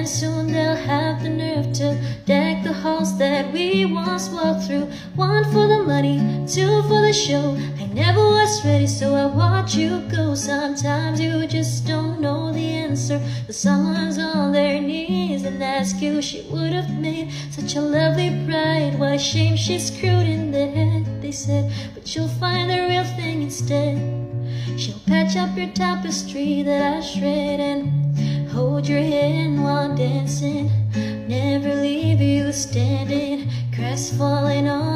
and soon they'll have the nerve to deck the halls that we once walked through. One for the money, two for the show. I never was ready, so I watch you go. Sometimes you just don't know the answer, but someone's on their knees and ask you. She would have made such a lovely bride. What a shame she's screwed in the head, they said, but you'll find the real thing instead. She'll patch up your tapestry that I shred and hold your hand while dancing, never leave you standing, crest falling on